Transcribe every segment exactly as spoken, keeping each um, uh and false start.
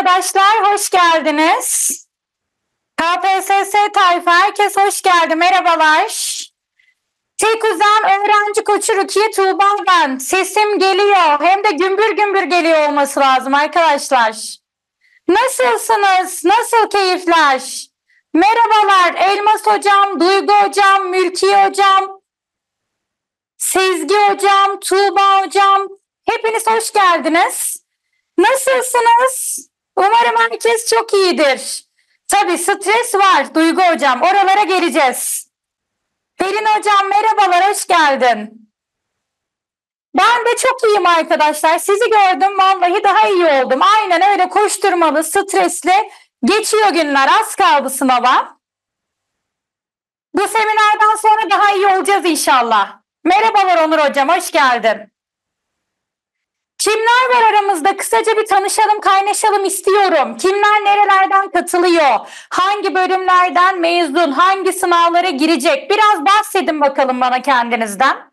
arkadaşlar, hoş geldiniz. K P S S tayfa, herkes hoş geldi, merhabalar. Tek uzan öğrenci koçu Rukiye Tuğba ben. Sesim geliyor, hem de gümbür gümbür geliyor olması lazım arkadaşlar. Nasılsınız, nasıl keyifler? Merhabalar Elmas hocam, Duygu hocam, Mülkiye hocam, Sezgi hocam, Tuğba hocam. Hepiniz hoş geldiniz. Nasılsınız? Umarım herkes çok iyidir. Tabii stres var Duygu hocam. Oralara geleceğiz. Pelin hocam merhabalar, hoş geldin. Ben de çok iyiyim arkadaşlar. Sizi gördüm, vallahi daha iyi oldum. Aynen öyle, koşturmalı, stresli. Geçiyor günler, az kaldı sınava. Bu seminerden sonra daha iyi olacağız inşallah. Merhabalar Onur hocam, hoş geldin. Kimler var aramızda? Kısaca bir tanışalım, kaynaşalım istiyorum. Kimler nerelerden katılıyor? Hangi bölümlerden mezun? Hangi sınavlara girecek? Biraz bahsedin bakalım bana kendinizden.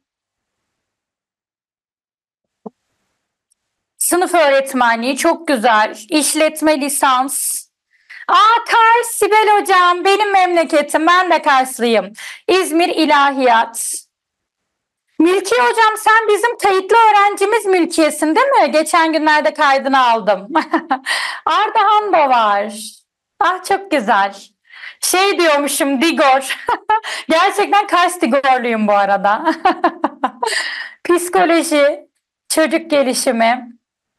Sınıf öğretmenliği çok güzel. İşletme lisans. Aa, Kars, Sibel hocam benim memleketim. Ben de Karslıyım. İzmir İlahiyat. Mülkiye hocam sen bizim kayıtlı öğrencimiz Mülkiye'sin değil mi? Geçen günlerde kaydını aldım. Ardahan da var. Ah çok güzel. Şey diyormuşum, Digor. Gerçekten Kars Digorluyum bu arada. Psikoloji, çocuk gelişimi,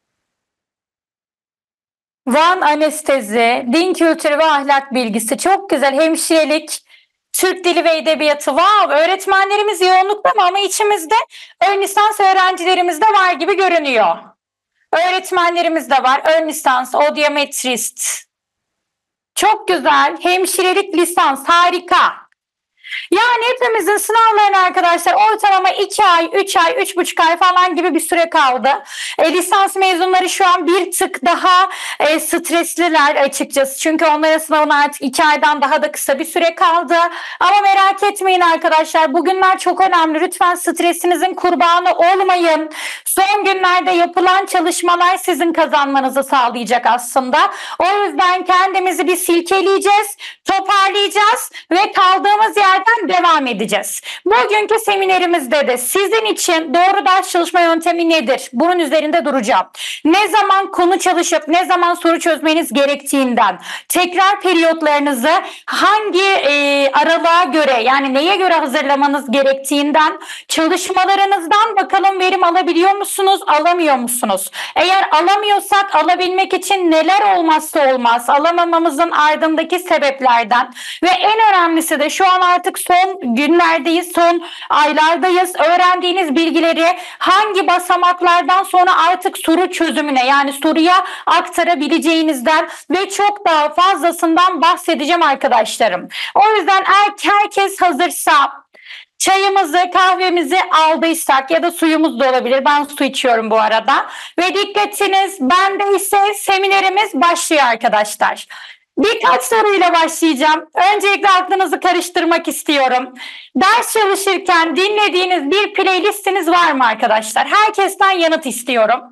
Van anestezi, din kültürü ve ahlak bilgisi. Çok güzel. Hemşirelik, Türk dili ve edebiyatı. Wow, öğretmenlerimiz yoğunlukta mı, ama içimizde ön lisans öğrencilerimiz de var gibi görünüyor. Öğretmenlerimiz de var. Ön lisans, odyometrist. Çok güzel. Hemşirelik lisans, harika. Yani hepimizin sınavlarına arkadaşlar ortalama iki ay, üç ay, üç buçuk ay falan gibi bir süre kaldı. E, lisans mezunları şu an bir tık daha e, stresliler açıkçası. Çünkü onların sınavına artık iki aydan daha da kısa bir süre kaldı. Ama merak etmeyin arkadaşlar, bugünler çok önemli. Lütfen stresinizin kurbanı olmayın. Son günlerde yapılan çalışmalar sizin kazanmanızı sağlayacak aslında. O yüzden kendimizi bir silkeleyeceğiz, toparlayacağız ve kaldığımız yerden devam edeceğiz. Bugünkü seminerimizde de sizin için doğru ders çalışma yöntemi nedir? Bunun üzerinde duracağım. Ne zaman konu çalışıp ne zaman soru çözmeniz gerektiğinden, tekrar periyotlarınızı hangi e, aralığa göre, yani neye göre hazırlamanız gerektiğinden, çalışmalarınızdan bakalım verim alabiliyor musunuz, alamıyor musunuz? Eğer alamıyorsak alabilmek için neler olmazsa olmaz, alamamamızın ardındaki sebeplerden ve en önemlisi de şu an artık son günlerdeyiz, son aylardayız. Öğrendiğiniz bilgileri hangi basamaklardan sonra artık soru çözümüne, yani soruya aktarabileceğinizden ve çok daha fazlasından bahsedeceğim arkadaşlarım. O yüzden eğer herkes hazırsa, çayımızı, kahvemizi aldıysak ya da suyumuz da olabilir. Ben su içiyorum bu arada. Ve dikkatiniz bende ise seminerimiz başlıyor arkadaşlar. Birkaç soruyla başlayacağım. Öncelikle aklınızı karıştırmak istiyorum. Ders çalışırken dinlediğiniz bir playlistiniz var mı arkadaşlar? Herkesten yanıt istiyorum.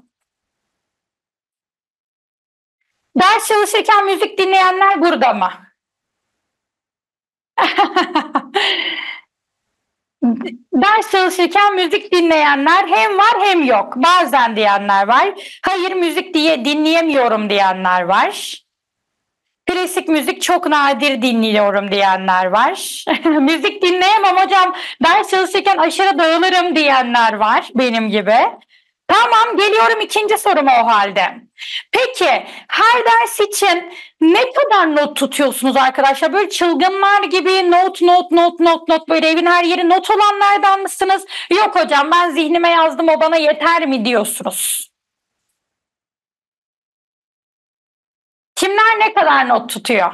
Ders çalışırken müzik dinleyenler burada mı? Ders çalışırken müzik dinleyenler hem var hem yok. Bazen diyenler var. Hayır, müzik diye dinleyemiyorum diyenler var. Klasik müzik çok nadir dinliyorum diyenler var. Müzik dinleyemem hocam, ders çalışırken aşırı dağılırım diyenler var benim gibi. Tamam, geliyorum ikinci soruma o halde. Peki her ders için ne kadar not tutuyorsunuz arkadaşlar? Böyle çılgınlar gibi not not not not not, böyle evin her yeri not olanlardan mısınız? Yok hocam ben zihnime yazdım, o bana yeter mi diyorsunuz? Kimler ne kadar not tutuyor?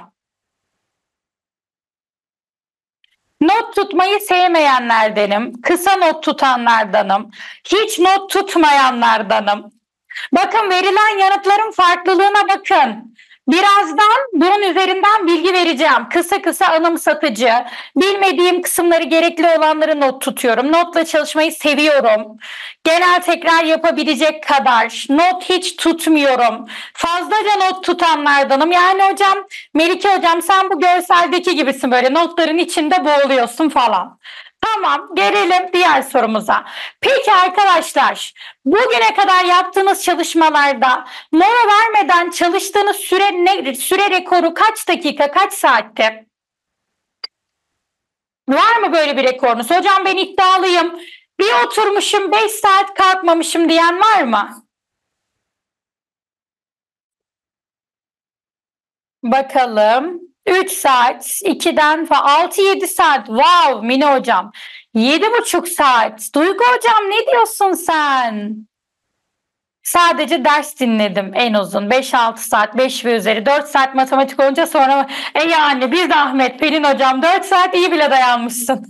Not tutmayı sevmeyenlerdenim, kısa not tutanlardanım, hiç not tutmayanlardanım. Bakın verilen yanıtların farklılığına bakın. Birazdan bunun üzerinden bilgi vereceğim. Kısa kısa anımsatıcı. Bilmediğim kısımları, gerekli olanları not tutuyorum. Notla çalışmayı seviyorum. Genel tekrar yapabilecek kadar. Not hiç tutmuyorum. Fazlaca not tutanlardanım. Yani hocam, Melike hocam sen bu görseldeki gibisin, böyle notların içinde boğuluyorsun falan. Tamam, gelelim diğer sorumuza. Peki arkadaşlar, bugüne kadar yaptığınız çalışmalarda mola vermeden çalıştığınız süre ne, süre rekoru kaç dakika, kaç saatte? Var mı böyle bir rekorunuz? Hocam ben iddialıyım. Bir oturmuşum beş saat kalkmamışım diyen var mı? Bakalım. üç saat, ikiden falan altı yedi saat. Wow Mine hocam. yedi buçuk saat. Duygu hocam ne diyorsun sen? Sadece ders dinledim en uzun. beş altı saat, beş ve üzeri. dört saat matematik olunca sonra e yani bir de Ahmet, Pelin hocam dört saat iyi bile dayanmışsın.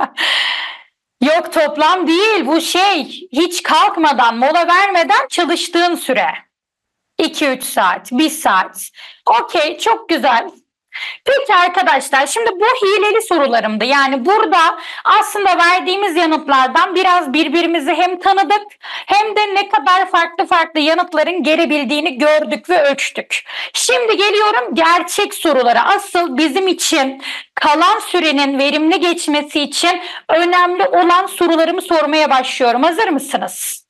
Yok, toplam değil bu, şey, hiç kalkmadan, mola vermeden çalıştığın süre. iki üç saat, bir saat. Okey, çok güzel. Peki arkadaşlar, şimdi bu hileli sorularımdı. Yani burada aslında verdiğimiz yanıtlardan biraz birbirimizi hem tanıdık hem de ne kadar farklı farklı yanıtların gelebildiğini gördük ve ölçtük. Şimdi geliyorum gerçek sorulara. Asıl bizim için kalan sürenin verimli geçmesi için önemli olan sorularımı sormaya başlıyorum. Hazır mısınız?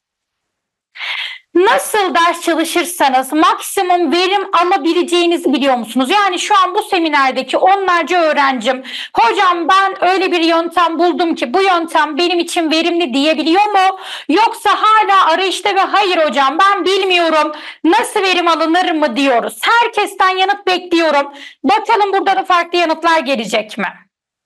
Nasıl ders çalışırsanız maksimum verim alabileceğinizi biliyor musunuz? Yani şu an bu seminerdeki onlarca öğrencim, hocam ben öyle bir yöntem buldum ki bu yöntem benim için verimli diyebiliyor mu? Yoksa hala arayışta ve hayır hocam ben bilmiyorum, nasıl verim alınır mı diyoruz. Herkesten yanıt bekliyorum. Bakalım burada da farklı yanıtlar gelecek mi?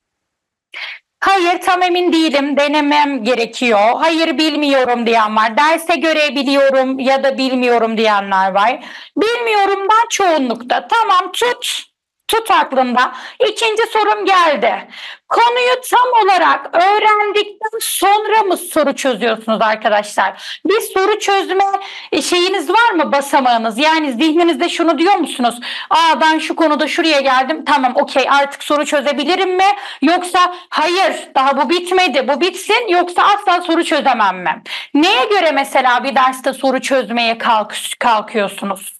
Hayır tam emin değilim, denemem gerekiyor. Hayır bilmiyorum diyen var. Derse göre biliyorum ya da bilmiyorum diyenler var. Bilmiyorumdan çoğunlukta. Tamam, tut. Tut aklında. İkinci sorum geldi. Konuyu tam olarak öğrendikten sonra mı soru çözüyorsunuz arkadaşlar? Bir soru çözme şeyiniz var mı, basamağınız? Yani zihninizde şunu diyor musunuz? Aa ben şu konuda şuraya geldim. Tamam okey, artık soru çözebilirim mi? Yoksa hayır daha bu bitmedi, bu bitsin, yoksa asla soru çözemem mi? Neye göre mesela bir derste soru çözmeye kalk kalkıyorsunuz?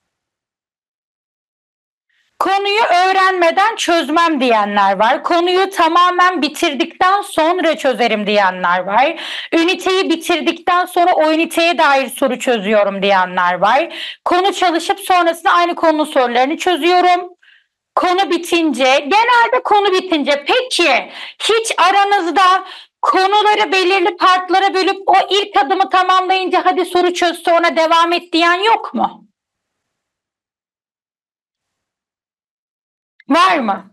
Konuyu öğrenmeden çözmem diyenler var. Konuyu tamamen bitirdikten sonra çözerim diyenler var. Üniteyi bitirdikten sonra o üniteye dair soru çözüyorum diyenler var. Konu çalışıp sonrasında aynı konunun sorularını çözüyorum. Konu bitince, genelde konu bitince. Peki hiç aranızda konuları belirli partlara bölüp o ilk adımı tamamlayınca hadi soru çöz sonra devam et diyen yok mu? Var mı?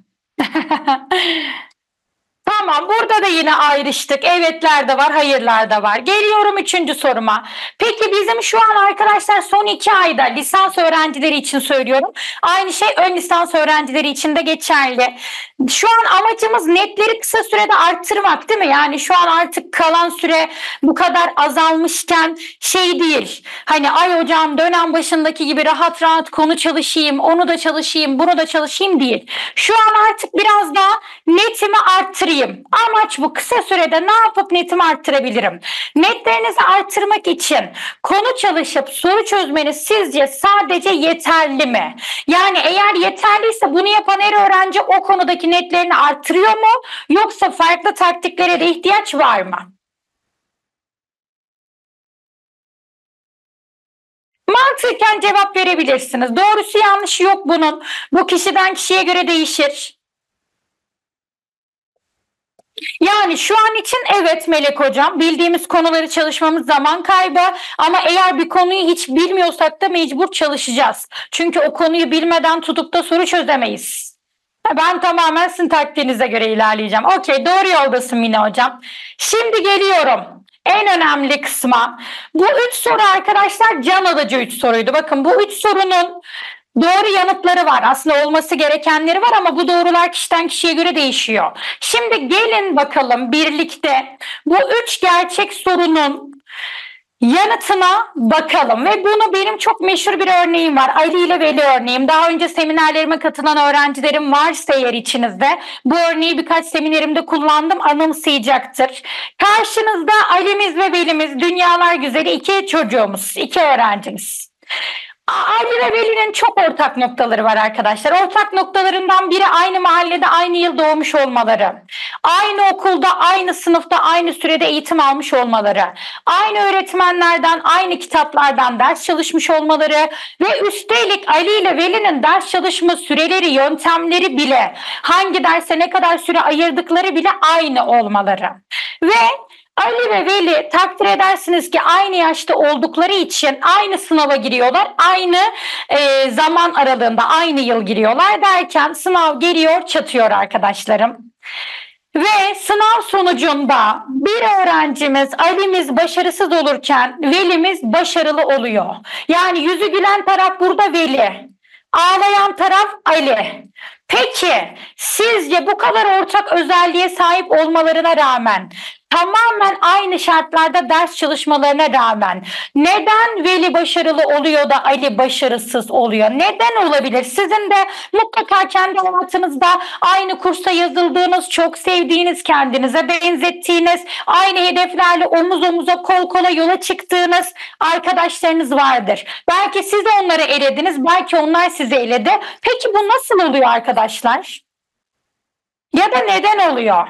Tamam, burada da yine ayrıştık. Evetler de var, hayırlar da var. Geliyorum üçüncü soruma. Peki bizim şu an arkadaşlar son iki ayda lisans öğrencileri için söylüyorum. Aynı şey ön lisans öğrencileri için de geçerli. Şu an amacımız netleri kısa sürede arttırmak değil mi? Yani şu an artık kalan süre bu kadar azalmışken şey değil. Hani ay hocam dönem başındaki gibi rahat rahat konu çalışayım, onu da çalışayım, bunu da çalışayım değil. Şu an artık biraz daha netimi arttırayım. Amaç bu, kısa sürede ne yapıp netimi arttırabilirim? Netlerinizi arttırmak için konu çalışıp soru çözmeniz sizce sadece yeterli mi? Yani eğer yeterliyse bunu yapan her öğrenci o konudaki netlerini arttırıyor mu? Yoksa farklı taktiklere de ihtiyaç var mı? Mantıken cevap verebilirsiniz. Doğrusu yanlışı yok bunun. Bu kişiden kişiye göre değişir. Yani şu an için evet Melek hocam, bildiğimiz konuları çalışmamız zaman kaybı, ama eğer bir konuyu hiç bilmiyorsak da mecbur çalışacağız. Çünkü o konuyu bilmeden tutup da soru çözemeyiz. Ben tamamen sizin taktiğinize göre ilerleyeceğim. Okey, doğru yoldasın Mine hocam. Şimdi geliyorum en önemli kısma. Bu üç soru arkadaşlar can alıcı üç soruydu. Bakın bu üç sorunun doğru yanıtları var. Aslında olması gerekenleri var ama bu doğrular kişiden kişiye göre değişiyor. Şimdi gelin bakalım birlikte bu üç gerçek sorunun Yanıtına bakalım ve bunu benim çok meşhur bir örneğim var. Ali ile Veli örneğim. Daha önce seminerlerime katılan öğrencilerim varsa eğer içinizde bu örneği birkaç seminerimde kullandım, anımsayacaktır. Karşınızda Ali'miz ve Veli'miz, dünyalar güzeli iki çocuğumuz, iki öğrencimiz. Ali ve Veli'nin çok ortak noktaları var arkadaşlar. Ortak noktalarından biri aynı mahallede aynı yıl doğmuş olmaları. Aynı okulda, aynı sınıfta, aynı sürede eğitim almış olmaları. Aynı öğretmenlerden, aynı kitaplardan ders çalışmış olmaları ve üstelik Ali ile Veli'nin ders çalışma süreleri, yöntemleri bile, hangi derse ne kadar süre ayırdıkları bile aynı olmaları. Ve Ali ve Veli takdir edersiniz ki aynı yaşta oldukları için aynı sınava giriyorlar. Aynı e, zaman aralığında aynı yıl giriyorlar derken sınav geliyor çatıyor arkadaşlarım. Ve sınav sonucunda bir öğrencimiz Ali'miz başarısız olurken Veli'miz başarılı oluyor. Yani yüzü gülen taraf burada Veli. Ağlayan taraf Ali. Peki sizce bu kadar ortak özelliğe sahip olmalarına rağmen, tamamen aynı şartlarda ders çalışmalarına rağmen neden Veli başarılı oluyor da Ali başarısız oluyor? Neden olabilir? Sizin de mutlaka kendi hayatınızda aynı kursa yazıldığınız, çok sevdiğiniz, kendinize benzettiğiniz, aynı hedeflerle omuz omuza, kol kola yola çıktığınız arkadaşlarınız vardır. Belki siz onları elediniz, belki onlar sizi eledi. Peki bu nasıl oluyor arkadaşlar? Ya da neden oluyor?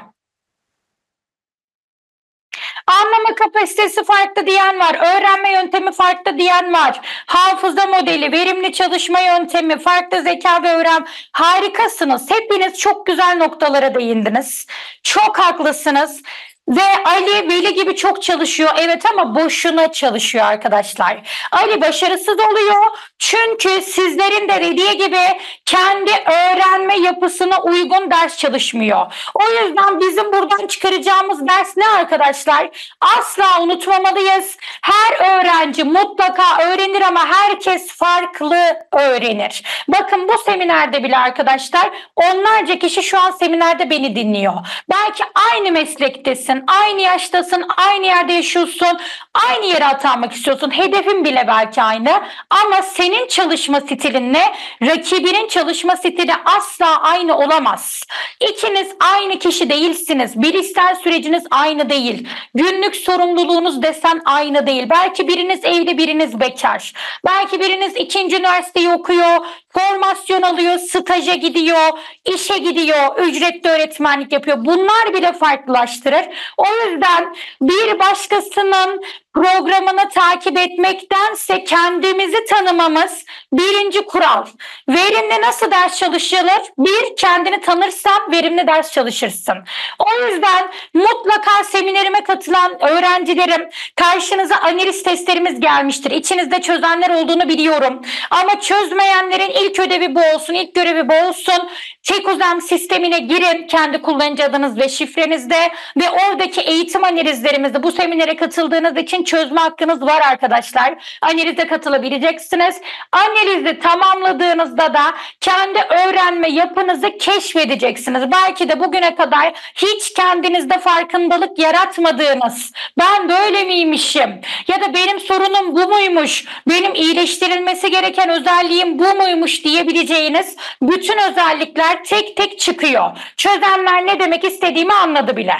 Anlama kapasitesi farklı diyen var. Öğrenme yöntemi farklı diyen var. Hafıza modeli, verimli çalışma yöntemi, farklı zeka ve öğrenme. Harikasınız. Hepiniz çok güzel noktalara değindiniz. Çok haklısınız. Ve Ali Veli gibi çok çalışıyor. Evet ama boşuna çalışıyor arkadaşlar. Ali başarısız oluyor. Çünkü sizlerin de dediği gibi kendi öğrenme yapısına uygun ders çalışmıyor. O yüzden bizim buradan çıkaracağımız ders ne arkadaşlar? Asla unutmamalıyız. Her öğrenci mutlaka öğrenir ama herkes farklı öğrenir. Bakın bu seminerde bile arkadaşlar onlarca kişi şu an seminerde beni dinliyor. Belki aynı meslektesin, aynı yaştasın, aynı yerde yaşıyorsun, aynı yere atanmak istiyorsun. Hedefin bile belki aynı ama senin çalışma stilinle rakibinin çalışma stili asla aynı olamaz. İkiniz aynı kişi değilsiniz. Bilişsel süreciniz aynı değil. Günlük sorumluluğunuz desen aynı değil. Belki biriniz evli, biriniz bekar. Belki biriniz ikinci üniversiteyi okuyor, formasyon alıyor, staja gidiyor, işe gidiyor, ücretli öğretmenlik yapıyor. Bunlar bile farklılaştırır. O yüzden bir başkasının programını takip etmektense kendimizi tanımamız birinci kural. Verimli nasıl ders çalışılır? Bir, kendini tanırsan verimli ders çalışırsın. O yüzden mutlaka seminerime katılan öğrencilerim, karşınıza analiz testlerimiz gelmiştir. İçinizde çözenler olduğunu biliyorum. Ama çözmeyenlerin ilk ödevi bu olsun, ilk görevi bu olsun. Tekuzem sistemine girin kendi kullanıcı adınız ve şifrenizde ve oradaki eğitim analizlerimizde bu seminere katıldığınız için çözme hakkınız var arkadaşlar. Analize katılabileceksiniz. Analizi tamamladığınızda da kendi öğrenme yapınızı keşfedeceksiniz. Belki de bugüne kadar hiç kendinizde farkındalık yaratmadığınız, ben böyle miymişim ya da benim sorunum bu muymuş, benim iyileştirilmesi gereken özelliğim bu muymuş diyebileceğiniz bütün özellikler tek tek çıkıyor. Çözenler ne demek istediğimi anladı bile.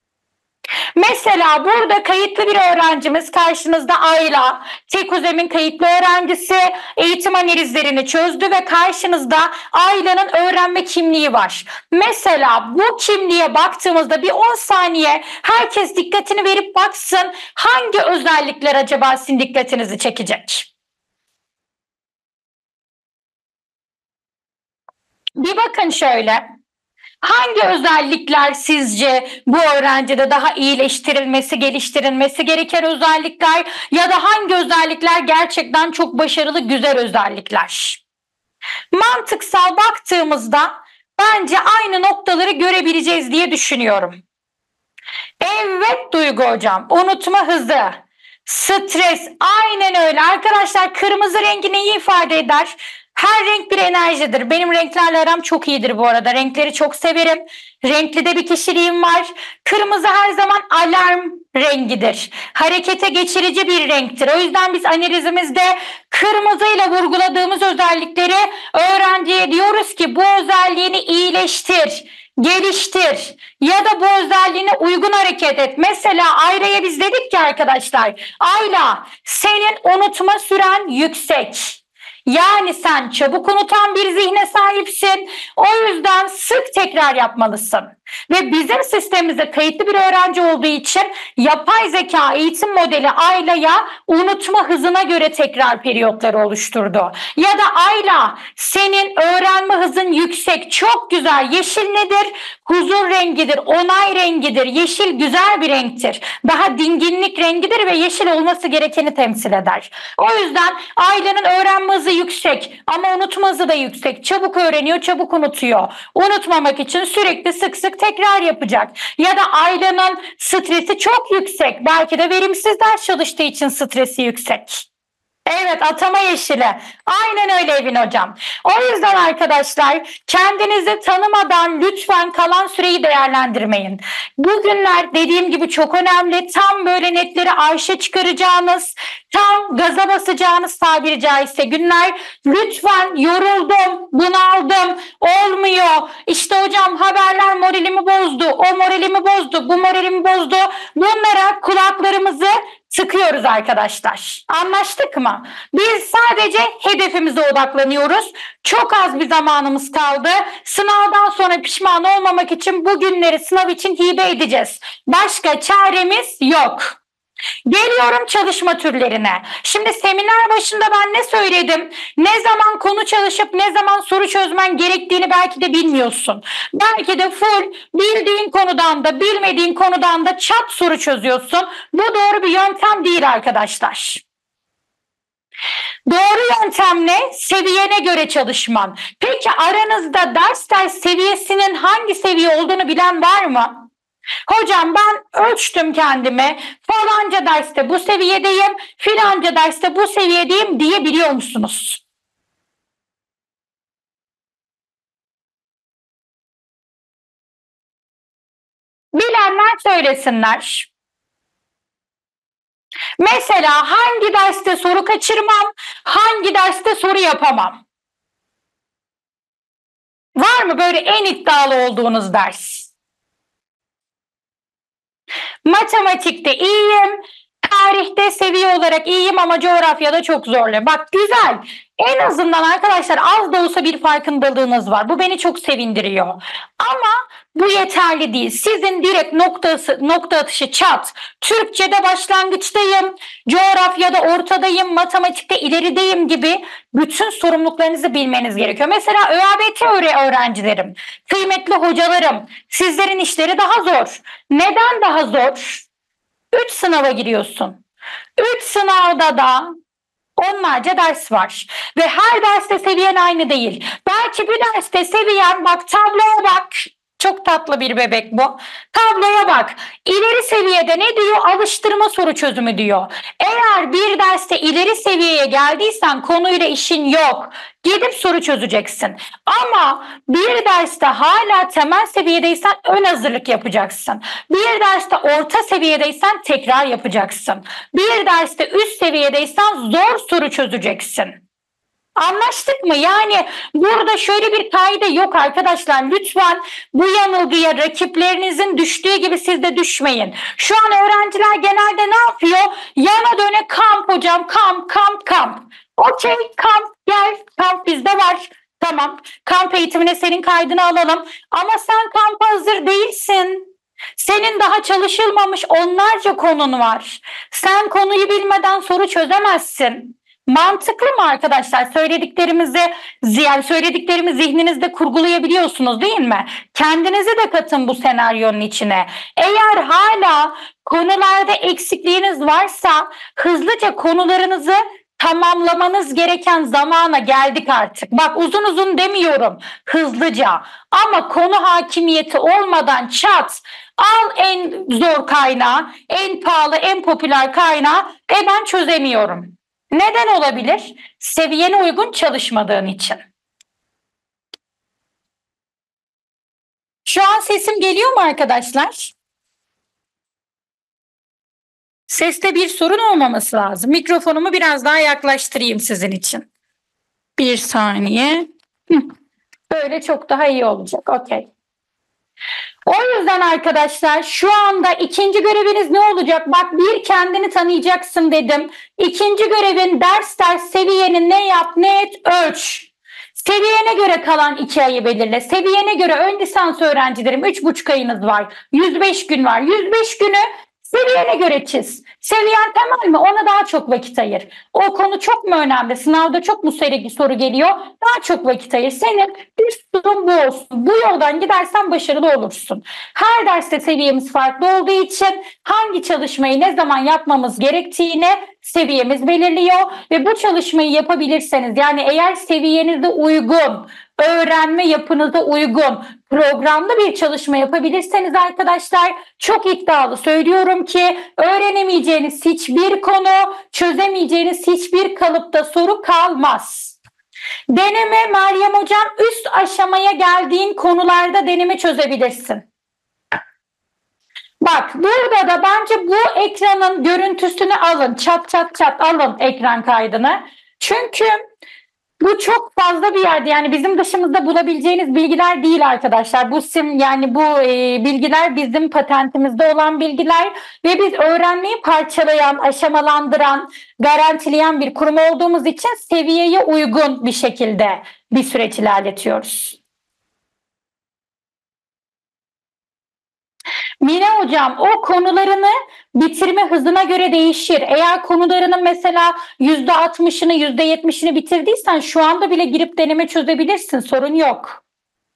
Mesela burada kayıtlı bir öğrencimiz karşınızda Ayla. Tekuzem'in kayıtlı öğrencisi eğitim analizlerini çözdü ve karşınızda Ayla'nın öğrenme kimliği var. Mesela bu kimliğe baktığımızda bir on saniye herkes dikkatini verip baksın hangi özellikler acaba sizin dikkatinizi çekecek? Bir bakın şöyle. Hangi özellikler sizce bu öğrencide daha iyileştirilmesi, geliştirilmesi gereken özellikler ya da hangi özellikler gerçekten çok başarılı, güzel özellikler? Mantıksal baktığımızda bence aynı noktaları görebileceğiz diye düşünüyorum. Evet Duygu hocam, unutma hızı, stres, aynen öyle. Arkadaşlar kırmızı rengi neyi ifade eder? Her renk bir enerjidir. Benim renklerle aram çok iyidir bu arada. Renkleri çok severim. Renkli de bir kişiliğim var. Kırmızı her zaman alarm rengidir. Harekete geçirici bir renktir. O yüzden biz analizimizde kırmızıyla vurguladığımız özellikleri öğrenciye diyoruz ki bu özelliğini iyileştir, geliştir ya da bu özelliğine uygun hareket et. Mesela Ayla'ya biz dedik ki arkadaşlar, Ayla senin unutma süren yüksek. Yani sen çabuk unutan bir zihne sahipsin. O yüzden sık tekrar yapmalısın. Ve bizim sistemimize kayıtlı bir öğrenci olduğu için yapay zeka eğitim modeli Ayla'ya unutma hızına göre tekrar periyotları oluşturdu. Ya da Ayla senin öğrenme hızın yüksek, çok güzel. Yeşil nedir? Huzur rengidir, onay rengidir. Yeşil güzel bir renktir. Daha dinginlik rengidir ve yeşil olması gerekeni temsil eder. O yüzden Ayla'nın öğrenme hızı yüksek ama unutma hızı da yüksek. Çabuk öğreniyor, çabuk unutuyor. Unutmamak için sürekli sık sık tekrar yapacak. Ya da Ayla'nın stresi çok yüksek. Belki de verimsiz ders çalıştığı için stresi yüksek. Evet, atama yeşili. Aynen öyle Evin hocam. O yüzden arkadaşlar kendinizi tanımadan lütfen kalan süreyi değerlendirmeyin. Bugünler dediğim gibi çok önemli. Tam böyle netleri arşa çıkaracağınız, tam gaza basacağınız tabiri caizse günler. Lütfen yoruldum, bunaldım, olmuyor. İşte hocam haberler moralimi bozdu, o moralimi bozdu, bu moralimi bozdu. Bunlara kulaklarımızı sıkıyoruz arkadaşlar. Anlaştık mı? Biz sadece hedefimize odaklanıyoruz. Çok az bir zamanımız kaldı. Sınavdan sonra pişman olmamak için bu günleri sınav için hibe edeceğiz. Başka çaremiz yok. Geliyorum çalışma türlerine. Şimdi seminer başında ben ne söyledim? Ne zaman konu çalışıp ne zaman soru çözmen gerektiğini belki de bilmiyorsun. Belki de full bildiğin konudan da bilmediğin konudan da çat soru çözüyorsun. Bu doğru bir yöntem değil arkadaşlar. Doğru yöntem ne? Seviyene göre çalışman. Peki aranızda ders ders seviyesinin hangi seviye olduğunu bilen var mı? Hocam ben ölçtüm kendimi, falanca derste bu seviyedeyim, filanca derste bu seviyedeyim diyebiliyor musunuz? Bilenler söylesinler. Mesela hangi derste soru kaçırmam, hangi derste soru yapamam? Var mı böyle en iddialı olduğunuz ders? Matematikte iyiyim, tarihte seviye olarak iyiyim ama coğrafyada çok zorluyor. Bak güzel. En azından arkadaşlar az da olsa bir farkındalığınız var. Bu beni çok sevindiriyor. Ama bu yeterli değil. Sizin direkt noktası, nokta atışı çat. Türkçe'de başlangıçtayım, coğrafyada ortadayım, matematikte ilerideyim gibi bütün sorumluluklarınızı bilmeniz gerekiyor. Mesela ÖABT öğrencilerim, kıymetli hocalarım, sizlerin işleri daha zor. Neden daha zor? Üç sınava giriyorsun. Üç sınavda da onlarca ders var. Ve her derste seviyen aynı değil. Belki bir derste seviyen, bak tabloya bak. Çok tatlı bir bebek bu. Tabloya bak. İleri seviyede ne diyor? Alıştırma soru çözümü diyor. Eğer bir derste ileri seviyeye geldiysen konuyla işin yok. Gidip soru çözeceksin. Ama bir derste hala temel seviyedeysen ön hazırlık yapacaksın. Bir derste orta seviyedeysen tekrar yapacaksın. Bir derste üst seviyedeysen zor soru çözeceksin. Anlaştık mı? Yani burada şöyle bir kaide yok arkadaşlar. Lütfen bu yanılgıya rakiplerinizin düştüğü gibi siz de düşmeyin. Şu an öğrenciler genelde ne yapıyor? Yana döne kamp hocam, kamp, kamp, kamp. Okey, kamp gel, kamp bizde var. Tamam, kamp eğitimine senin kaydını alalım. Ama sen kampa hazır değilsin. Senin daha çalışılmamış onlarca konun var. Sen konuyu bilmeden soru çözemezsin. Mantıklı mı arkadaşlar? Söylediklerimizi, yani söylediklerimi zihninizde kurgulayabiliyorsunuz değil mi? Kendinizi de katın bu senaryonun içine. Eğer hala konularda eksikliğiniz varsa hızlıca konularınızı tamamlamanız gereken zamana geldik artık. Bak uzun uzun demiyorum, hızlıca. Ama konu hakimiyeti olmadan çat, al en zor kaynağı, en pahalı, en popüler kaynağı, e ben çözemiyorum. Neden olabilir? Seviyene uygun çalışmadığın için. Şu an sesim geliyor mu arkadaşlar? Seste bir sorun olmaması lazım. Mikrofonumu biraz daha yaklaştırayım sizin için. Bir saniye. Böyle çok daha iyi olacak. Okey. O yüzden arkadaşlar şu anda ikinci göreviniz ne olacak? Bak, bir, kendini tanıyacaksın dedim. İkinci görevin ders ders seviyeni ne yap ne et ölç. Seviyene göre kalan iki ayı belirle. Seviyene göre ön lisans öğrencilerim üç buçuk ayınız var. yüz beş gün var. yüz beş günü seviyene göre çiz. Seviyen temel mi? Ona daha çok vakit ayır. O konu çok mu önemli? Sınavda çok mu soru geliyor? Daha çok vakit ayır. Senin bir sorun bu olsun. Bu yoldan gidersen başarılı olursun. Her derste seviyemiz farklı olduğu için hangi çalışmayı ne zaman yapmamız gerektiğini seviyemiz belirliyor ve bu çalışmayı yapabilirseniz, yani eğer seviyenize uygun, öğrenme yapınıza uygun programlı bir çalışma yapabilirseniz arkadaşlar, çok iddialı söylüyorum ki öğrenemeyeceğiniz hiçbir konu, çözemeyeceğiniz hiçbir kalıpta soru kalmaz. Deneme Meryem Hocam, üst aşamaya geldiğin konularda deneme çözebilirsin. Bak, burada da bence bu ekranın görüntüsünü alın. Çat çat çat alın ekran kaydını. Çünkü bu çok fazla bir yerde, yani bizim dışımızda bulabileceğiniz bilgiler değil arkadaşlar. Bu sim yani bu e, bilgiler bizim patentimizde olan bilgiler ve biz öğrenmeyi parçalayan, aşamalandıran, garantileyen bir kurum olduğumuz için seviyeye uygun bir şekilde bir süreç ilerletiyoruz. Mine Hocam, o konularını bitirme hızına göre değişir. Eğer konularının mesela yüzde altmışını yüzde yetmişini bitirdiysen şu anda bile girip deneme çözebilirsin. Sorun yok.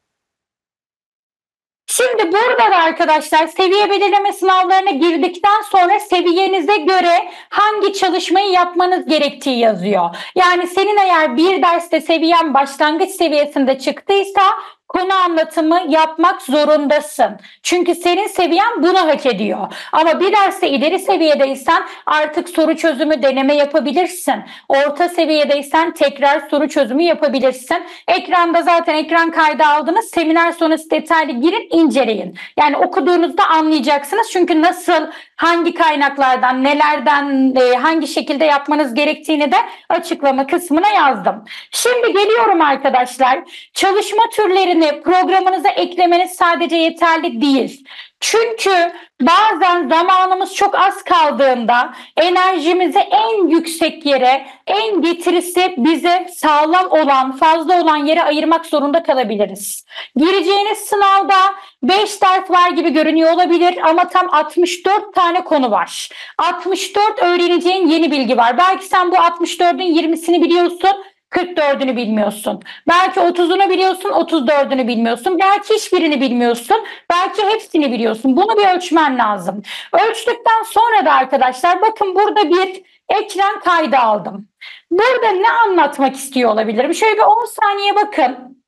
Şimdi burada da arkadaşlar seviye belirleme sınavlarına girdikten sonra seviyenize göre hangi çalışmayı yapmanız gerektiği yazıyor. Yani senin eğer bir derste seviyen başlangıç seviyesinde çıktıysa konu anlatımı yapmak zorundasın. Çünkü senin seviyen bunu hak ediyor. Ama bir derste ileri seviyedeysen artık soru çözümü deneme yapabilirsin. Orta seviyedeysen tekrar soru çözümü yapabilirsin. Ekranda zaten ekran kaydı aldınız. Seminer sonrası detaylı girin, inceleyin. Yani okuduğunuzda anlayacaksınız. Çünkü nasıl, hangi kaynaklardan, nelerden, hangi şekilde yapmanız gerektiğini de açıklama kısmına yazdım. Şimdi geliyorum arkadaşlar. Çalışma türlerini programınıza eklemeniz sadece yeterli değil. Çünkü bazen zamanımız çok az kaldığında enerjimizi en yüksek yere, en getirisi bize sağlam olan, fazla olan yere ayırmak zorunda kalabiliriz. Gireceğiniz sınavda beş ders var gibi görünüyor olabilir ama tam altmış dört tane konu var. altmış dört öğreneceğin yeni bilgi var. Belki sen bu altmış dördün yirmisini biliyorsun, kırk dördünü bilmiyorsun. Belki otuzunu biliyorsun, otuz dördünü bilmiyorsun. Belki hiçbirini bilmiyorsun. Belki hepsini biliyorsun. Bunu bir ölçmen lazım. Ölçtükten sonra da arkadaşlar bakın, burada bir ekran kaydı aldım. Burada ne anlatmak istiyor olabilirim? Şöyle bir on saniye bakın.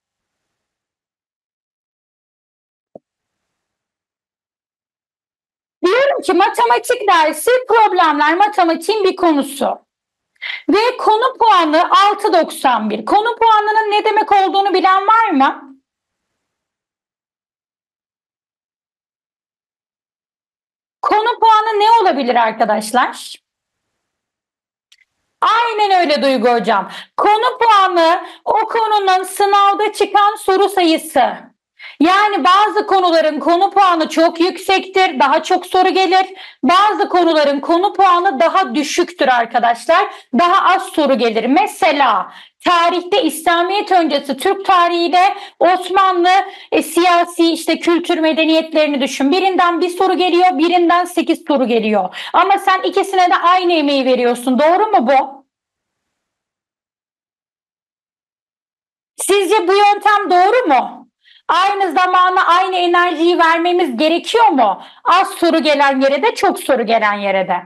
Diyorum ki matematik dersi problemler, matematiğin bir konusu. Ve konu puanı altı doksan bir. Konu puanının ne demek olduğunu bilen var mı? Konu puanı ne olabilir arkadaşlar? Aynen öyle Duygu Hocam. Konu puanı o konunun sınavda çıkan soru sayısı. Yani bazı konuların konu puanı çok yüksektir, daha çok soru gelir. Bazı konuların konu puanı daha düşüktür arkadaşlar. Daha az soru gelir. Mesela tarihte İslamiyet öncesi Türk tarihiyle Osmanlı e, siyasi işte kültür medeniyetlerini düşün. Birinden bir soru geliyor, birinden sekiz soru geliyor. Ama sen ikisine de aynı emeği veriyorsun. Doğru mu bu? Sizce bu yöntem doğru mu? Aynı zamana aynı enerjiyi vermemiz gerekiyor mu? Az soru gelen yere de, çok soru gelen yere de.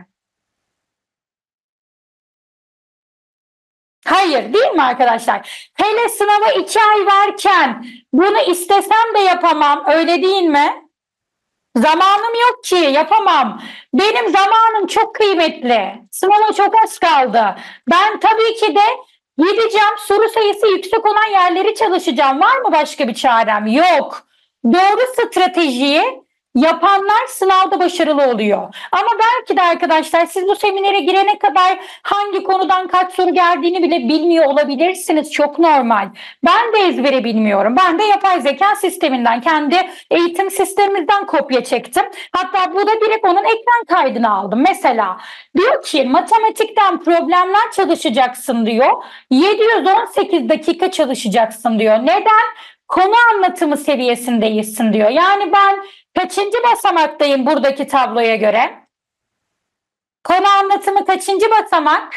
Hayır, değil mi arkadaşlar? Hele sınava iki ay varken bunu istesem de yapamam, öyle değil mi? Zamanım yok ki, yapamam. Benim zamanım çok kıymetli. Sınava çok az kaldı. Ben tabii ki de gideceğim, soru sayısı yüksek olan yerleri çalışacağım. Var mı başka bir çarem? Yok. Doğru stratejiyi yapanlar sınavda başarılı oluyor. Ama belki de arkadaşlar siz bu seminere girene kadar hangi konudan kaç soru geldiğini bile bilmiyor olabilirsiniz. Çok normal. Ben de ezbere bilmiyorum. Ben de yapay zeka sisteminden, kendi eğitim sistemimizden kopya çektim. Hatta bu da direkt onun ekran kaydını aldım. Mesela diyor ki matematikten problemler çalışacaksın diyor. yedi yüz on sekiz dakika çalışacaksın diyor. Neden? Konu anlatımı seviyesindeyiz diyor. Yani ben kaçıncı basamaktayım buradaki tabloya göre? Konu anlatımı kaçıncı basamak?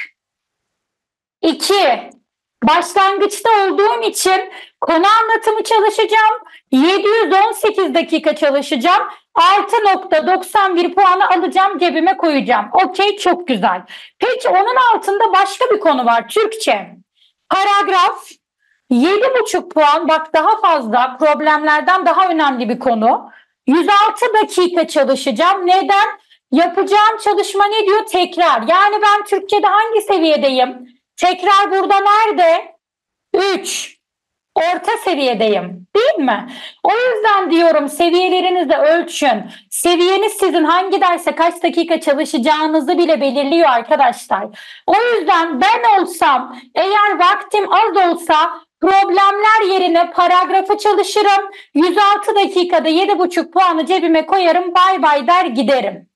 iki. Başlangıçta olduğum için konu anlatımı çalışacağım. yedi yüz on sekiz dakika çalışacağım. altı nokta doksan bir puanı alacağım, cebime koyacağım. Okey, çok güzel. Peki onun altında başka bir konu var. Türkçe. Paragraf. yedi buçuk puan, bak daha fazla, problemlerden daha önemli bir konu. yüz altı dakika çalışacağım. Neden? Yapacağım çalışma ne diyor? Tekrar. Yani ben Türkçe'de hangi seviyedeyim? Tekrar burada nerede? üç. Orta seviyedeyim. Değil mi? O yüzden diyorum seviyelerinizi ölçün. Seviyeniz sizin hangi derse kaç dakika çalışacağınızı bile belirliyor arkadaşlar. O yüzden ben olsam, eğer vaktim az olsa problemler yerine paragrafı çalışırım. yüz altı dakikada yedi buçuk puanı cebime koyarım, bay bay der giderim.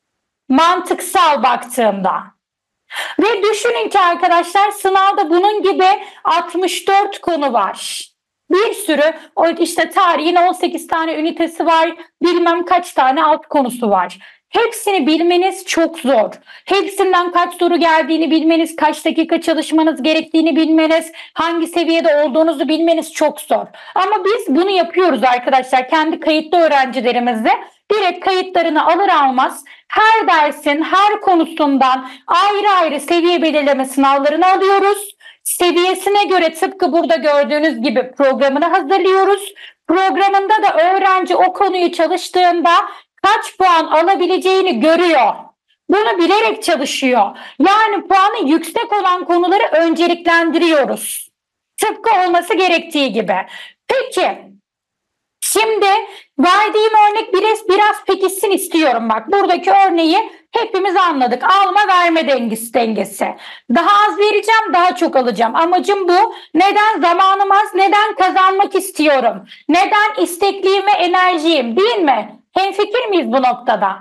Mantıksal baktığımda. Ve düşünün ki arkadaşlar sınavda bunun gibi altmış dört konu var. Bir sürü, o işte tarihin on sekiz tane ünitesi var, bilmem kaç tane alt konusu var. Hepsini bilmeniz çok zor. Hepsinden kaç soru geldiğini bilmeniz, kaç dakika çalışmanız gerektiğini bilmeniz, hangi seviyede olduğunuzu bilmeniz çok zor. Ama biz bunu yapıyoruz arkadaşlar. Kendi kayıtlı öğrencilerimizle direkt kayıtlarını alır almaz her dersin her konusundan ayrı ayrı seviye belirleme sınavlarını alıyoruz. Seviyesine göre tıpkı burada gördüğünüz gibi programını hazırlıyoruz. Programında da öğrenci o konuyu çalıştığında kaç puan alabileceğini görüyor. Bunu bilerek çalışıyor. Yani puanı yüksek olan konuları önceliklendiriyoruz. Tıpkı olması gerektiği gibi. Peki, şimdi verdiğim örnek biraz, biraz pekişsin istiyorum. Bak buradaki örneği hepimiz anladık. Alma verme dengesi dengesi. Daha az vereceğim, daha çok alacağım. Amacım bu. Neden zamanım az? Neden kazanmak istiyorum? Neden istekliyim ve enerjiyim, değil mi? Hemfikir miyiz bu noktada?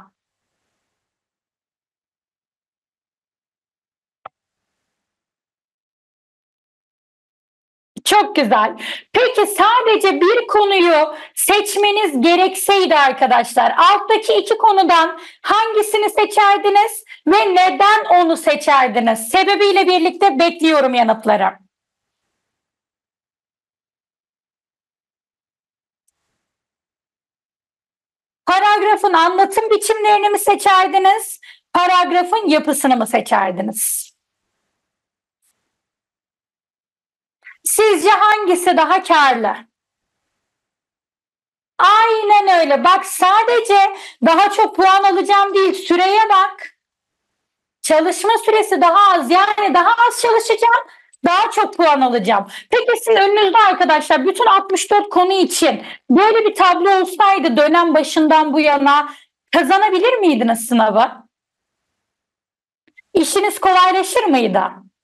Çok güzel. Peki sadece bir konuyu seçmeniz gerekseydi arkadaşlar, alttaki iki konudan hangisini seçerdiniz ve neden onu seçerdiniz? Sebebiyle birlikte bekliyorum yanıtları. Paragrafın anlatım biçimlerini mi seçerdiniz? Paragrafın yapısını mı seçerdiniz? Sizce hangisi daha karlı? Aynen öyle. Bak sadece daha çok puan alacağım değil, süreye bak. Çalışma süresi daha az, yani daha az çalışacağım, daha çok puan alacağım. Peki sizin önünüzde arkadaşlar bütün altmış dört konu için böyle bir tablo olsaydı dönem başından bu yana kazanabilir miydiniz sınavı? İşiniz kolaylaşır mıydı?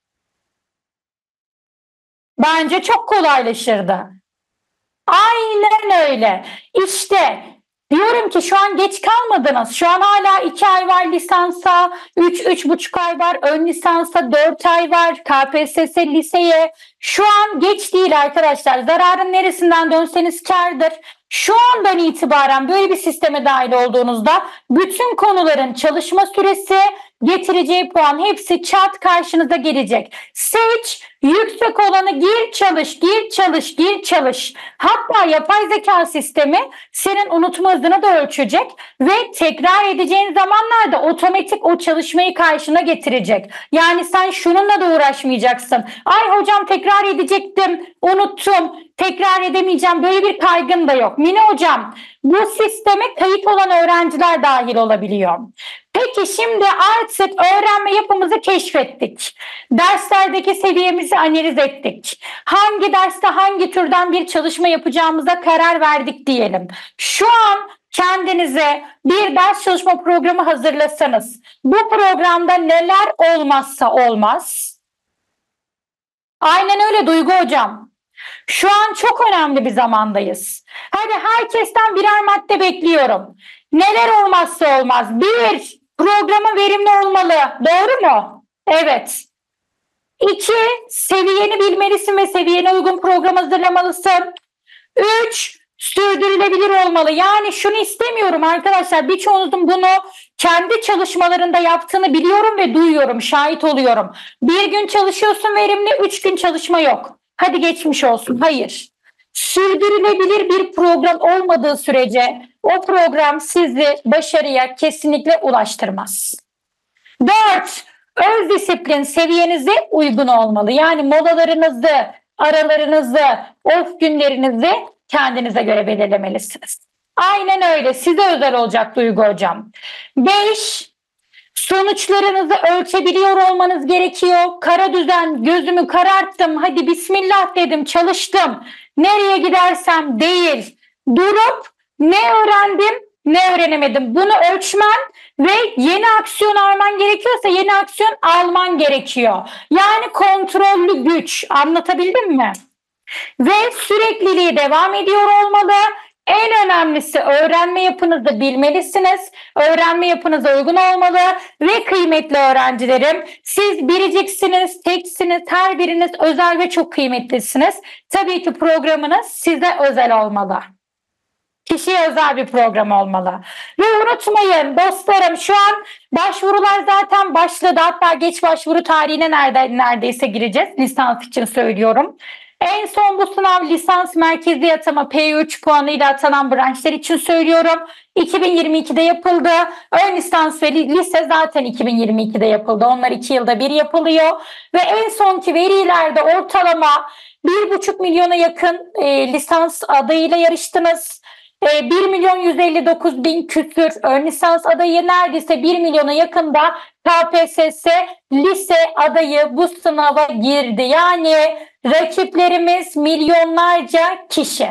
Bence çok kolaylaşırdı. Aynen öyle. İşte diyorum ki şu an geç kalmadınız. Şu an hala iki ay var lisansa, üç, üç buçuk ay var ön lisansa, dört ay var K P S S liseye. Şu an geç değil arkadaşlar. Zararın neresinden dönseniz kârdır. Şu andan itibaren böyle bir sisteme dahil olduğunuzda bütün konuların çalışma süresi getireceği puan hepsi çat karşınıza gelecek. Seç, yüksek olanı gir çalış, gir çalış, gir çalış. Hatta yapay zeka sistemi senin unutma hızını da ölçecek ve tekrar edeceğin zamanlarda otomatik o çalışmayı karşına getirecek. Yani sen şununla da uğraşmayacaksın. Ay hocam tekrar edecektim, unuttum, tekrar edemeyeceğim. Böyle bir kaygın da yok. Mine hocam, bu sisteme kayıt olan öğrenciler dahil olabiliyor. Peki şimdi artık öğrenme yapımızı keşfettik. Derslerdeki seviyemizi analiz ettik. Hangi derste hangi türden bir çalışma yapacağımıza karar verdik diyelim. Şu an kendinize bir ders çalışma programı hazırlasanız, bu programda neler olmazsa olmaz? Aynen öyle Duygu hocam. Şu an çok önemli bir zamandayız. Hadi herkesten birer madde bekliyorum. Neler olmazsa olmaz? Bir, programın verimli olmalı. Doğru mu? Evet. İki, seviyeni bilmelisin ve seviyene uygun program hazırlamalısın. Üç, sürdürülebilir olmalı. Yani şunu istemiyorum arkadaşlar. Birçoğunuzun bunu kendi çalışmalarında yaptığını biliyorum ve duyuyorum, şahit oluyorum. Bir gün çalışıyorsun verimli, üç gün çalışma yok. Hadi geçmiş olsun. Hayır. Sürdürülebilir bir program olmadığı sürece o program sizi başarıya kesinlikle ulaştırmaz. Dört, öz disiplin seviyenize uygun olmalı. Yani molalarınızı, aralarınızı, off günlerinizi kendinize göre belirlemelisiniz. Aynen öyle. Size özel olacak Duygu hocam. Beş, sonuçlarınızı ölçebiliyor olmanız gerekiyor. Kara düzen, gözümü kararttım, hadi bismillah dedim, çalıştım. Nereye gidersem değil. Durup ne öğrendim, ne öğrenemedim. Bunu ölçmen ve yeni aksiyon alman gerekiyorsa yeni aksiyon alman gerekiyor. Yani kontrollü güç. Anlatabildim mi? Ve sürekliliği devam ediyor olmalı. En önemlisi öğrenme yapınızı bilmelisiniz. Öğrenme yapınıza uygun olmalı ve kıymetli öğrencilerim, siz biriciksiniz, teksiniz, her biriniz özel ve çok kıymetlisiniz. Tabii ki programınız size özel olmalı. Kişiye özel bir program olmalı. Ve unutmayın dostlarım, şu an başvurular zaten başladı. Hatta geç başvuru tarihine nerede, neredeyse gireceğiz. Lisans için söylüyorum. En son bu sınav lisans merkezi atama P üç puanıyla atanan branşlar için söylüyorum. iki bin yirmi ikide yapıldı. Ön lisans ve lise zaten iki bin yirmi ikide yapıldı. Onlar iki yılda bir yapılıyor. Ve en sonki verilerde ortalama bir buçuk milyona yakın e, lisans adayıyla yarıştınız. E, bir milyon yüz elli dokuz bin küsür ön lisans adayı, neredeyse bir milyona yakında K P S S lise adayı bu sınava girdi. Yani rakiplerimiz milyonlarca kişi.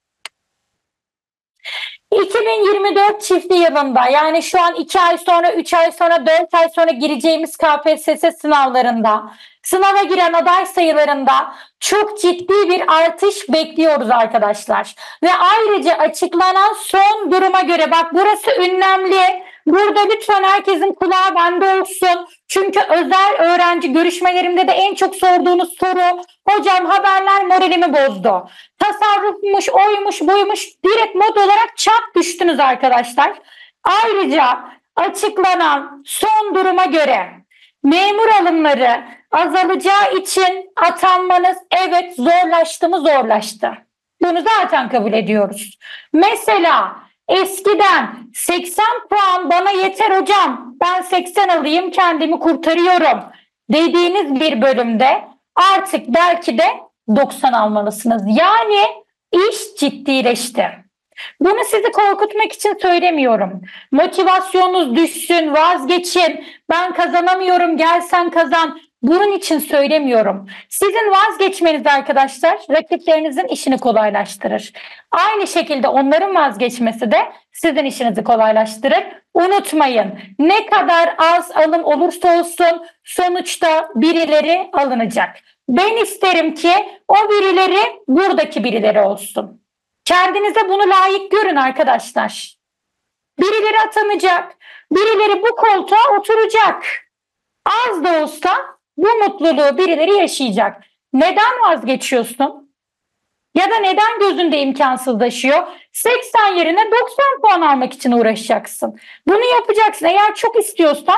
iki bin yirmi dört çifti yılında, yani şu an iki ay sonra, üç ay sonra, dört ay sonra gireceğimiz K P S S sınavlarında, sınava giren aday sayılarında çok ciddi bir artış bekliyoruz arkadaşlar. Ve ayrıca açıklanan son duruma göre, bak burası önemli. Burada lütfen herkesin kulağı bende olsun. Çünkü özel öğrenci görüşmelerimde de en çok sorduğunuz soru, hocam haberler moralimi bozdu. Tasarrufmuş, oymuş, buymuş, direkt mod olarak çat düştünüz arkadaşlar. Ayrıca açıklanan son duruma göre memur alımları azalacağı için atanmanız evet zorlaştı mı? Zorlaştı. Bunu zaten kabul ediyoruz. Mesela eskiden seksen puan bana yeter hocam, ben seksen alayım kendimi kurtarıyorum dediğiniz bir bölümde artık belki de doksan almalısınız. Yani iş ciddileşti. Bunu sizi korkutmak için söylemiyorum. Motivasyonunuz düşsün, vazgeçin, ben kazanamıyorum, gel sen kazan. Bunun için söylemiyorum. Sizin vazgeçmeniz arkadaşlar rakiplerinizin işini kolaylaştırır. Aynı şekilde onların vazgeçmesi de sizin işinizi kolaylaştırır. Unutmayın, ne kadar az alım olursa olsun sonuçta birileri alınacak. Ben isterim ki o birileri buradaki birileri olsun. Kendinize bunu layık görün arkadaşlar. Birileri atanacak, birileri bu koltuğa oturacak. Az da olsa bu mutluluğu birileri yaşayacak. Neden vazgeçiyorsun? Ya da neden gözünde imkansızlaşıyor? seksen yerine doksan puan almak için uğraşacaksın. Bunu yapacaksın. Eğer çok istiyorsan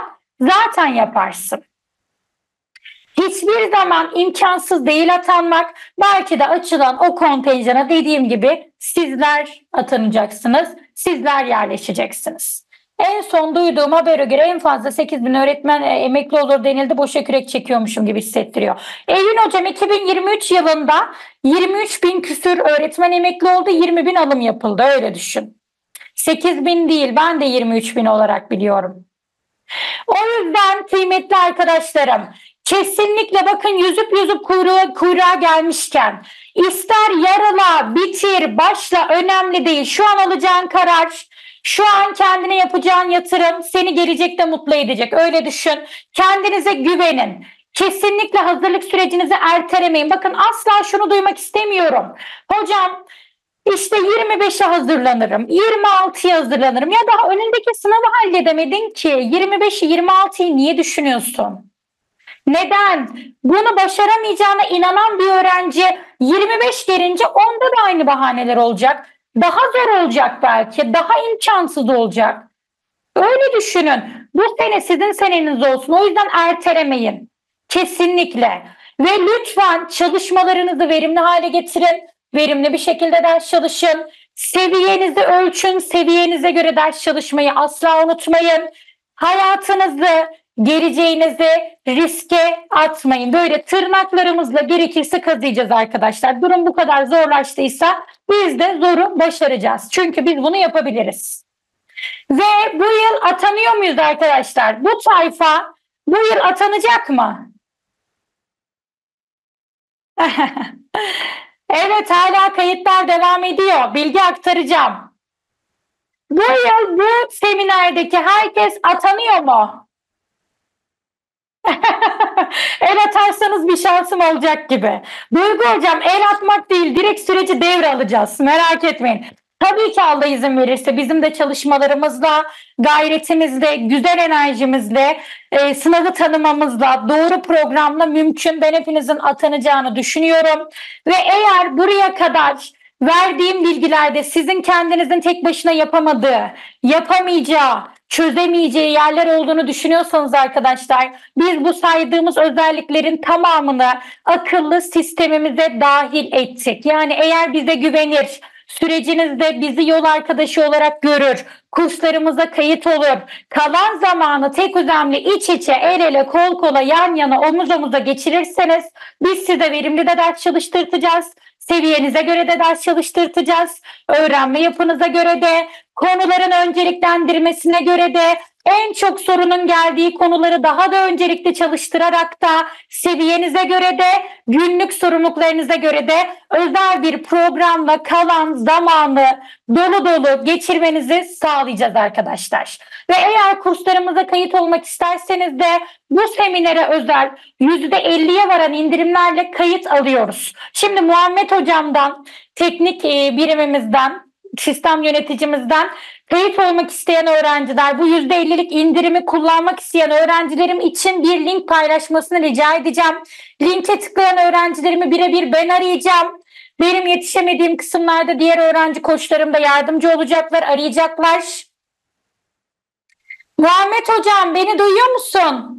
zaten yaparsın. Hiçbir zaman imkansız değil atanmak. Belki de açılan o kontenjana dediğim gibi sizler atanacaksınız. Sizler yerleşeceksiniz. En son duyduğum habere göre en fazla sekiz bin öğretmen emekli olur denildi. Boşa kürek çekiyormuşum gibi hissettiriyor. Evin hocam iki bin yirmi üç yılında yirmi üç bin küsür öğretmen emekli oldu. yirmi bin alım yapıldı. Öyle düşün. sekiz bin değil, ben de yirmi üç bin olarak biliyorum. O yüzden kıymetli arkadaşlarım, kesinlikle bakın yüzüp yüzüp kuyruğa, kuyruğa gelmişken ister yarala, bitir, başla önemli değil. Şu an alacağın karar, şu an kendine yapacağın yatırım seni gelecekte mutlu edecek. Öyle düşün. Kendinize güvenin. Kesinlikle hazırlık sürecinizi ertelemeyin. Bakın asla şunu duymak istemiyorum. Hocam İşte yirmi beşe hazırlanırım, yirmi altıya hazırlanırım. Ya daha önündeki sınavı halledemedin ki. yirmi beşi, yirmi altıyı niye düşünüyorsun? Neden? Bunu başaramayacağına inanan bir öğrenci yirmi beş gelince onda da aynı bahaneler olacak. Daha zor olacak belki, daha imkansız olacak. Öyle düşünün. Bu sene sizin seneniz olsun. O yüzden ertelemeyin. Kesinlikle. Ve lütfen çalışmalarınızı verimli hale getirin. Verimli bir şekilde ders çalışın. Seviyenizi ölçün. Seviyenize göre ders çalışmayı asla unutmayın. Hayatınızı, geleceğinizi riske atmayın. Böyle tırnaklarımızla gerekirse kazıyacağız arkadaşlar. Durum bu kadar zorlaştıysa biz de zoru başaracağız. Çünkü biz bunu yapabiliriz. Ve bu yıl atanıyor muyuz arkadaşlar? Bu tayfa bu yıl atanacak mı? Evet, hala kayıtlar devam ediyor. Bilgi aktaracağım. Bu yıl bu seminerdeki herkes atanıyor mu? El atarsanız bir şansım olacak gibi. Duygu hocam, el atmak değil, direkt süreci devralacağız. Merak etmeyin. Tabii ki Allah izin verirse bizim de çalışmalarımızla, gayretimizle, güzel enerjimizle, e, sınavı tanımamızla, doğru programla mümkün. Ben hepinizin atanacağını düşünüyorum. Ve eğer buraya kadar verdiğim bilgilerde sizin kendinizin tek başına yapamadığı, yapamayacağı, çözemeyeceği yerler olduğunu düşünüyorsanız arkadaşlar, biz bu saydığımız özelliklerin tamamını akıllı sistemimize dahil ettik. Yani eğer bize güvenir, sürecinizde bizi yol arkadaşı olarak görür, kurslarımıza kayıt olur, kalan zamanı tek önemli iç içe, el ele, kol kola, yan yana, omuz omuza geçirirseniz biz size verimli de ders çalıştırtacağız. Seviyenize göre de ders çalıştırtacağız. Öğrenme yapınıza göre de, konuların önceliklendirmesine göre de, en çok sorunun geldiği konuları daha da öncelikli çalıştırarak da, seviyenize göre de, günlük sorumluluklarınıza göre de özel bir programla kalan zamanı dolu dolu geçirmenizi sağlayacağız arkadaşlar. Ve eğer kurslarımıza kayıt olmak isterseniz de bu seminere özel yüzde elliye varan indirimlerle kayıt alıyoruz. Şimdi Muhammed hocamdan, teknik birimimizden, sistem yöneticimizden kayıt olmak isteyen öğrenciler, bu yüzde ellilik indirimi kullanmak isteyen öğrencilerim için bir link paylaşmasını rica edeceğim. Linke tıklayan öğrencilerimi birebir ben arayacağım. Benim yetişemediğim kısımlarda diğer öğrenci koçlarım da yardımcı olacaklar, arayacaklar. Muhammed hocam, beni duyuyor musun?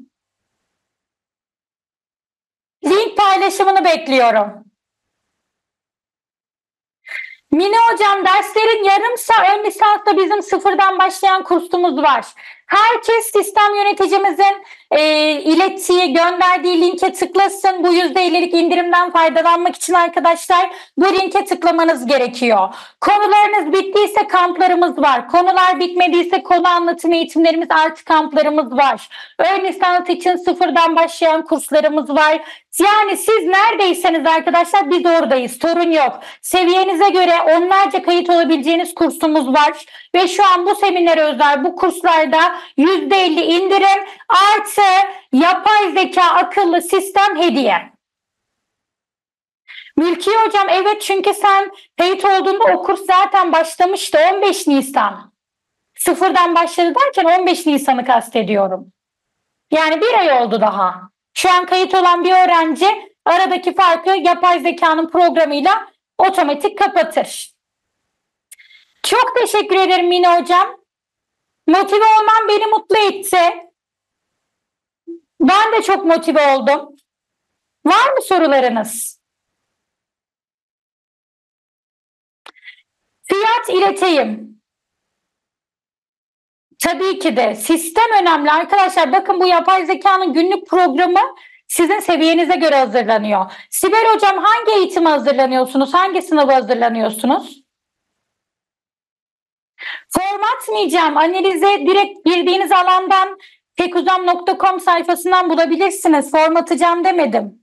Link paylaşımını bekliyorum. Mine hocam, derslerin yarımsa ön lisansta bizim sıfırdan başlayan kursumuz var. Herkes sistem yöneticimizin e, ilettiği, gönderdiği linke tıklasın. Bu yüzde ellilik indirimden faydalanmak için arkadaşlar bu linke tıklamanız gerekiyor. Konularınız bittiyse kamplarımız var. Konular bitmediyse konu anlatım eğitimlerimiz, artı kamplarımız var. Ön lisans için sıfırdan başlayan kurslarımız var. Yani siz neredeyseniz arkadaşlar biz oradayız. Sorun yok. Seviyenize göre onlarca kayıt olabileceğiniz kursumuz var. Ve şu an bu seminere özel bu kurslarda yüzde elli indirim artı yapay zeka akıllı sistem hediye. Mülkiye hocam, evet, çünkü sen kayıt olduğunda o kurs zaten başlamıştı on beş Nisan. Sıfırdan başladı derken on beş Nisan'ı kastediyorum. Yani bir ay oldu daha. Şu an kayıt olan bir öğrenci aradaki farkı yapay zekanın programıyla otomatik kapatır. Çok teşekkür ederim Mine hocam. Motive olman beni mutlu etti. çok motive oldum. Var mı sorularınız? Fiyat ileteyim. Tabii ki de. Sistem önemli arkadaşlar. Bakın bu yapay zekanın günlük programı sizin seviyenize göre hazırlanıyor. Sibel Hocam hangi eğitime hazırlanıyorsunuz? Hangi sınava hazırlanıyorsunuz? Formatmayacağım. Analize direkt girdiğiniz alandan tekuzam nokta com sayfasından bulabilirsiniz. Formatacağım demedim.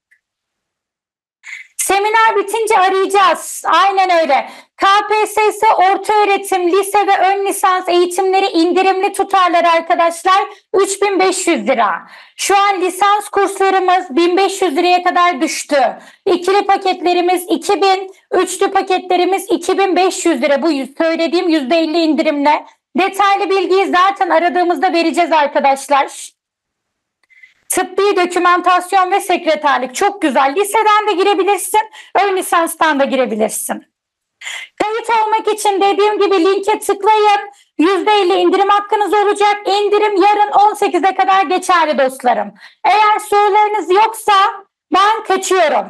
Seminer bitince arayacağız. Aynen öyle. K P S S orta öğretim, lise ve ön lisans eğitimleri indirimli tutarlar arkadaşlar. üç bin beş yüz lira. Şu an lisans kurslarımız bin beş yüz liraya kadar düştü. İkili paketlerimiz iki bin, üçlü paketlerimiz iki bin beş yüz lira. Bu söylediğim yüzde elli indirimle. Detaylı bilgiyi zaten aradığımızda vereceğiz arkadaşlar. Tıbbi dokümantasyon ve sekreterlik çok güzel. Liseden de girebilirsin, ön lisanstan da girebilirsin. Kayıt olmak için dediğim gibi linke tıklayın. yüzde elli indirim hakkınız olacak. İndirim yarın on sekize kadar geçerli dostlarım. Eğer sorularınız yoksa ben kaçıyorum.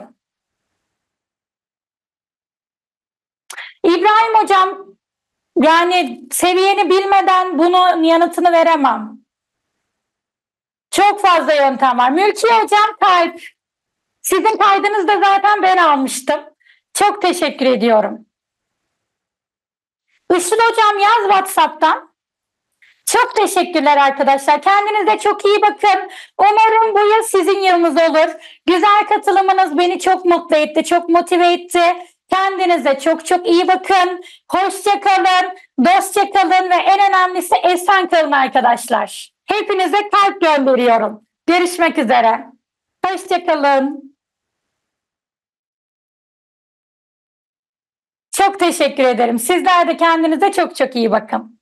İbrahim Hocam, yani seviyeni bilmeden bunun yanıtını veremem. Çok fazla yöntem var. Mülkiye Hocam kalp. Sizin kaydınızı da zaten ben almıştım. Çok teşekkür ediyorum. Işıl Hocam yaz WhatsApp'tan. Çok teşekkürler arkadaşlar. Kendinize çok iyi bakın. Umarım bu yıl sizin yılınız olur. Güzel katılımınız beni çok mutlu etti, çok motive etti. Kendinize çok çok iyi bakın. Hoşça kalın, dostça kalın ve en önemlisi esen kalın arkadaşlar. Hepinize kalp gönderiyorum. Görüşmek üzere. Hoşça kalın. Çok teşekkür ederim. Sizler de kendinize çok çok iyi bakın.